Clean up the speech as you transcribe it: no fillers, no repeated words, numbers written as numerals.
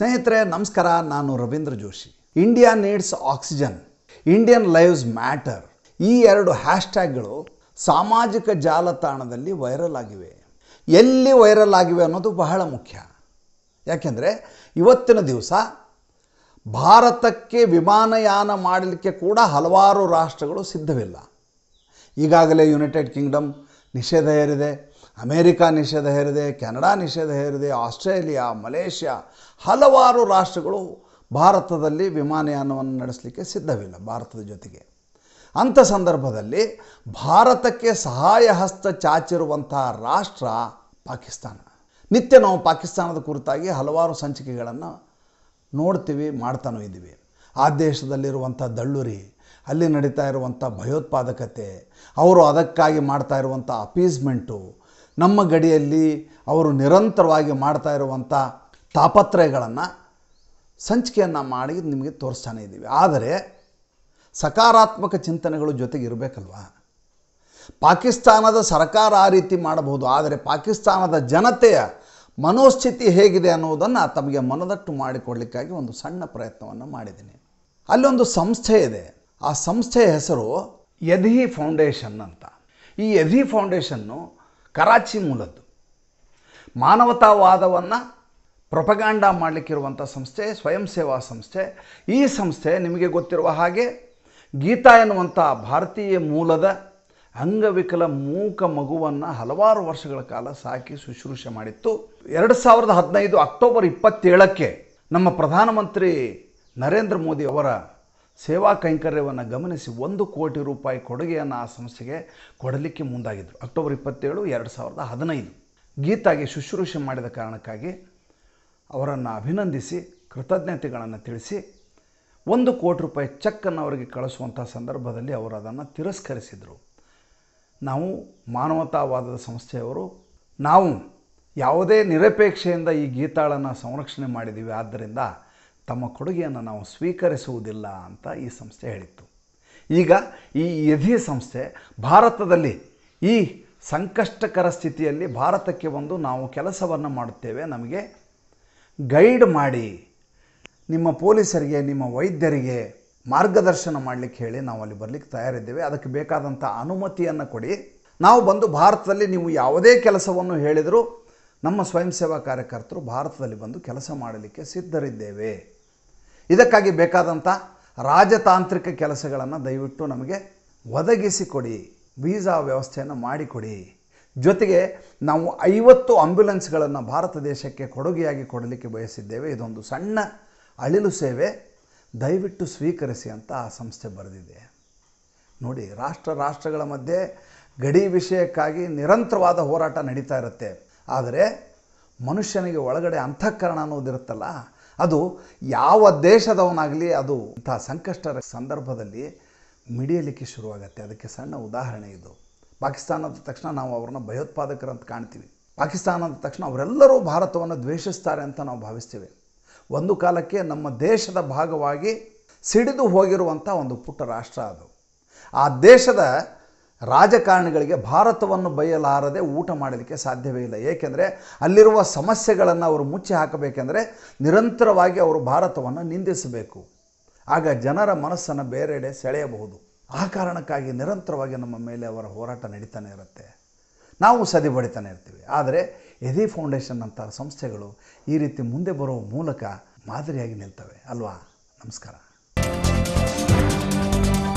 ಸ್ನೇಹಿತರೆ ನಮಸ್ಕಾರ. ನಾನು Ravindra Joshi. India needs oxygen, Indian lives matter, ಈ ಎರಡು ಹ್ಯಾಶ್ಟ್ಯಾಗ್ಗಳು ಸಾಮಾಜಿಕ ಜಾಲತಾಣದಲ್ಲಿ ವೈರಲ್ ಆಗಿವೆ. ಎಲ್ಲಿ ವೈರಲ್ ಆಗಿವೆ ಅನ್ನೋದು ಬಹಳ ಮುಖ್ಯ. ಯಾಕೆಂದರೆ ಇವತ್ತಿನ ದಿವಸ ಭಾರತಕ್ಕೆ ವಿಮಾನಯಾನ ಮಾಡಲಿಕ್ಕೆ ಕೂಡ ಹಲವಾರು ರಾಷ್ಟ್ರಗಳು ಸಿದ್ಧವಿಲ್ಲ. ಈಗಾಗಲೇ ಯುನೈಟೆಡ್ ಕಿಂಗ್ಡಮ್ ನಿಷೇಧ ಹೇರಿದೆ, ಅಮೇರಿಕಾ ನಿಷೇಧ ಹೇರಿದೆ, ಕೆನಡಾ ನಿಷೇಧ ಹೇರಿದೆ, ಆಸ್ಟ್ರೇಲಿಯಾ, ಮಲೇಷ್ಯಾ, ಹಲವಾರು ರಾಷ್ಟ್ರಗಳು ಭಾರತದಲ್ಲಿ ವಿಮಾನಯಾನವನ್ನು ನಡೆಸಲಿಕ್ಕೆ ಸಿದ್ಧವಿಲ್ಲ ಭಾರತದ ಜೊತೆಗೆ. ಅಂಥ ಸಂದರ್ಭದಲ್ಲಿ ಭಾರತಕ್ಕೆ ಸಹಾಯ ಹಸ್ತ ಚಾಚಿರುವಂತಹ ರಾಷ್ಟ್ರ ಪಾಕಿಸ್ತಾನ. ನಿತ್ಯ ನಾವು ಪಾಕಿಸ್ತಾನದ ಕುರಿತಾಗಿ ಹಲವಾರು ಸಂಚಿಕೆಗಳನ್ನು ನೋಡ್ತೀವಿ, ಮಾಡ್ತಾನೂ ಇದ್ದೀವಿ. ಆ ದೇಶದಲ್ಲಿರುವಂಥ ದಳ್ಳುರಿ, ಅಲ್ಲಿ ನಡೀತಾ ಇರುವಂಥ ಭಯೋತ್ಪಾದಕತೆ, ಅವರು ಅದಕ್ಕಾಗಿ ಮಾಡ್ತಾ ಇರುವಂಥ ಅಪೀಸ್ಮೆಂಟು, ನಮ್ಮ ಗಡಿಯಲ್ಲಿ ಅವರು ನಿರಂತರವಾಗಿ ಮಾಡ್ತಾ ಇರುವಂಥ ತಾಪತ್ರಯಗಳನ್ನು ಸಂಚಿಕೆಯನ್ನು ಮಾಡಿ ನಿಮಗೆ ತೋರಿಸ್ತಾನೆ ಇದ್ದೀವಿ. ಆದರೆ ಸಕಾರಾತ್ಮಕ ಚಿಂತನೆಗಳು ಜೊತೆಗೆ ಇರಬೇಕಲ್ವಾ? ಪಾಕಿಸ್ತಾನದ ಸರ್ಕಾರ ಆ ರೀತಿ ಮಾಡಬಹುದು, ಆದರೆ ಪಾಕಿಸ್ತಾನದ ಜನತೆಯ ಮನೋಸ್ಥಿತಿ ಹೇಗಿದೆ ಅನ್ನೋದನ್ನು ತಮಗೆ ಮನದಟ್ಟು ಮಾಡಿಕೊಡಲಿಕ್ಕಾಗಿ ಒಂದು ಸಣ್ಣ ಪ್ರಯತ್ನವನ್ನು ಮಾಡಿದ್ದೀನಿ. ಅಲ್ಲೊಂದು ಸಂಸ್ಥೆ ಇದೆ. ಆ ಸಂಸ್ಥೆಯ ಹೆಸರು ಯಧಿ ಫೌಂಡೇಶನ್ ಅಂತ. ಈ ಯಧಿ ಫೌಂಡೇಶನ್ನು ಕರಾಚಿ ಮೂಲದ್ದು. ಮಾನವತಾವಾದವನ್ನು ಪ್ರೊಪಗಾಂಡ ಮಾಡಲಿಕ್ಕಿರುವಂಥ ಸಂಸ್ಥೆ, ಸ್ವಯಂ ಸೇವಾ ಸಂಸ್ಥೆ. ಈ ಸಂಸ್ಥೆ ನಿಮಗೆ ಗೊತ್ತಿರುವ ಹಾಗೆ ಗೀತಾ ಎನ್ನುವಂಥ ಭಾರತೀಯ ಮೂಲದ ಅಂಗವಿಕಲ ಮೂಕ ಮಗುವನ್ನು ಹಲವಾರು ವರ್ಷಗಳ ಕಾಲ ಸಾಕಿ ಶುಶ್ರೂಷೆ ಮಾಡಿತ್ತು. 2015 ಅಕ್ಟೋಬರ್ 27ಕ್ಕೆ ನಮ್ಮ ಪ್ರಧಾನಮಂತ್ರಿ ನರೇಂದ್ರ ಮೋದಿ ಅವರ ಸೇವಾ ಕೈಂಕರ್ಯವನ್ನು ಗಮನಿಸಿ 1 ಕೋಟಿ ರೂಪಾಯಿ ಕೊಡುಗೆಯನ್ನು ಆ ಸಂಸ್ಥೆಗೆ ಕೊಡಲಿಕ್ಕೆ ಮುಂದಾಗಿದ್ದರು. ಅಕ್ಟೋಬರ್ 27, 2015 ಗೀತಾಗೆ ಶುಶ್ರೂಷೆ ಮಾಡಿದ ಕಾರಣಕ್ಕಾಗಿ ಅವರನ್ನು ಅಭಿನಂದಿಸಿ ಕೃತಜ್ಞತೆಗಳನ್ನು ತಿಳಿಸಿ 1 ಕೋಟಿ ರೂಪಾಯಿ ಚೆಕ್ಕನ್ನು ಅವರಿಗೆ ಕಳಿಸುವಂಥ ಸಂದರ್ಭದಲ್ಲಿ ಅವರು ಅದನ್ನು ತಿರಸ್ಕರಿಸಿದರು. ನಾವು ಮಾನವತಾವಾದದ ಸಂಸ್ಥೆಯವರು, ನಾವು ಯಾವುದೇ ನಿರಪೇಕ್ಷೆಯಿಂದ ಈ ಗೀತಾಳನ್ನು ಸಂರಕ್ಷಣೆ ಮಾಡಿದ್ದೀವಿ, ಆದ್ದರಿಂದ ತಮ್ಮ ಕೊಡುಗೆಯನ್ನು ನಾವು ಸ್ವೀಕರಿಸುವುದಿಲ್ಲ ಅಂತ ಈ ಸಂಸ್ಥೆ ಹೇಳಿತ್ತು. ಈಗ ಈ ಯಧಿ ಸಂಸ್ಥೆ ಭಾರತದಲ್ಲಿ ಈ ಸಂಕಷ್ಟಕರ ಸ್ಥಿತಿಯಲ್ಲಿ ಭಾರತಕ್ಕೆ ಬಂದು ನಾವು ಕೆಲಸವನ್ನು ಮಾಡುತ್ತೇವೆ, ನಮಗೆ ಗೈಡ್ ಮಾಡಿ, ನಿಮ್ಮ ಪೊಲೀಸರಿಗೆ, ನಿಮ್ಮ ವೈದ್ಯರಿಗೆ ಮಾರ್ಗದರ್ಶನ ಮಾಡಲಿಕ್ಕೆ ಹೇಳಿ ನಾವು ಅಲ್ಲಿ ಬರಲಿಕ್ಕೆ ತಯಾರಿದ್ದೇವೆ, ಅದಕ್ಕೆ ಬೇಕಾದಂಥ ಅನುಮತಿಯನ್ನು ಕೊಡಿ, ನಾವು ಬಂದು ಭಾರತದಲ್ಲಿ ನೀವು ಯಾವುದೇ ಕೆಲಸವನ್ನು ಹೇಳಿದರೂ ನಮ್ಮ ಸ್ವಯಂ ಸೇವಾ ಕಾರ್ಯಕರ್ತರು ಭಾರತದಲ್ಲಿ ಬಂದು ಕೆಲಸ ಮಾಡಲಿಕ್ಕೆ ಸಿದ್ಧರಿದ್ದೇವೆ, ಇದಕ್ಕಾಗಿ ಬೇಕಾದಂಥ ರಾಜತಾಂತ್ರಿಕ ಕೆಲಸಗಳನ್ನು ದಯವಿಟ್ಟು ನಮಗೆ ಒದಗಿಸಿಕೊಡಿ, ವೀಸಾ ವ್ಯವಸ್ಥೆಯನ್ನು ಮಾಡಿಕೊಡಿ, ಜೊತೆಗೆ ನಾವು 50 ಆಂಬ್ಯುಲೆನ್ಸ್ಗಳನ್ನು ಭಾರತ ದೇಶಕ್ಕೆ ಕೊಡುಗೆಯಾಗಿ ಕೊಡಲಿಕ್ಕೆ ಬಯಸಿದ್ದೇವೆ, ಇದೊಂದು ಸಣ್ಣ ಅಳಿಲು ಸೇವೆ, ದಯವಿಟ್ಟು ಸ್ವೀಕರಿಸಿ ಅಂತ ಆ ಸಂಸ್ಥೆ ಬರೆದಿದೆ. ನೋಡಿ, ರಾಷ್ಟ್ರಗಳ ಮಧ್ಯೆ ಗಡಿ ವಿಷಯಕ್ಕಾಗಿ ನಿರಂತರವಾದ ಹೋರಾಟ ನಡೀತಾ ಇರುತ್ತೆ. ಆದರೆ ಮನುಷ್ಯನಿಗೆ ಒಳಗಡೆ ಅಂತಃಕರಣ ಅನ್ನೋದಿರುತ್ತಲ್ಲ, ಅದು ಯಾವ ದೇಶದವನಾಗಲಿ ಅದು ಇಂಥ ಸಂಕಷ್ಟದ ಸಂದರ್ಭದಲ್ಲಿ ಮಿಡಿಯಲಿಕ್ಕೆ ಶುರುವಾಗುತ್ತೆ. ಅದಕ್ಕೆ ಸಣ್ಣ ಉದಾಹರಣೆ ಇದು. ಪಾಕಿಸ್ತಾನದ ತಕ್ಷಣ ನಾವು ಅವ್ರನ್ನ ಭಯೋತ್ಪಾದಕರಂತ ಕಾಣ್ತೀವಿ. ಪಾಕಿಸ್ತಾನದ ತಕ್ಷಣ ಅವರೆಲ್ಲರೂ ಭಾರತವನ್ನು ದ್ವೇಷಿಸ್ತಾರೆ ಅಂತ ನಾವು ಭಾವಿಸ್ತೀವಿ. ಒಂದು ಕಾಲಕ್ಕೆ ನಮ್ಮ ದೇಶದ ಭಾಗವಾಗಿ ಸಿಡಿದು ಹೋಗಿರುವಂಥ ಒಂದು ಪುಟ್ಟ ರಾಷ್ಟ್ರ ಅದು. ಆ ದೇಶದ ರಾಜಕಾರಣಿಗಳಿಗೆ ಭಾರತವನ್ನು ಬಯಲಾರದೆ ಊಟ ಮಾಡಲಿಕ್ಕೆ ಸಾಧ್ಯವೇ ಇಲ್ಲ. ಏಕೆಂದರೆ ಅಲ್ಲಿರುವ ಸಮಸ್ಯೆಗಳನ್ನು ಅವರು ಮುಚ್ಚಿ ಹಾಕಬೇಕೆಂದರೆ ನಿರಂತರವಾಗಿ ಅವರು ಭಾರತವನ್ನು ನಿಂದಿಸಬೇಕು. ಆಗ ಜನರ ಮನಸ್ಸನ್ನು ಬೇರೆಡೆ ಸೆಳೆಯಬಹುದು. ಆ ಕಾರಣಕ್ಕಾಗಿ ನಿರಂತರವಾಗಿ ನಮ್ಮ ಮೇಲೆ ಅವರ ಹೋರಾಟ ನಡೀತಾನೆ ಇರುತ್ತೆ, ನಾವು ಸದಿ ಬಡಿತಾನೆ ಇರ್ತೀವಿ. ಆದರೆ ಯಧಿ ಫೌಂಡೇಶನ್ ಅಂಥ ಸಂಸ್ಥೆಗಳು ಈ ರೀತಿ ಮುಂದೆ ಬರುವ ಮೂಲಕ ಮಾದರಿಯಾಗಿ ನಿಲ್ತವೆ ಅಲ್ವಾ? ನಮಸ್ಕಾರ.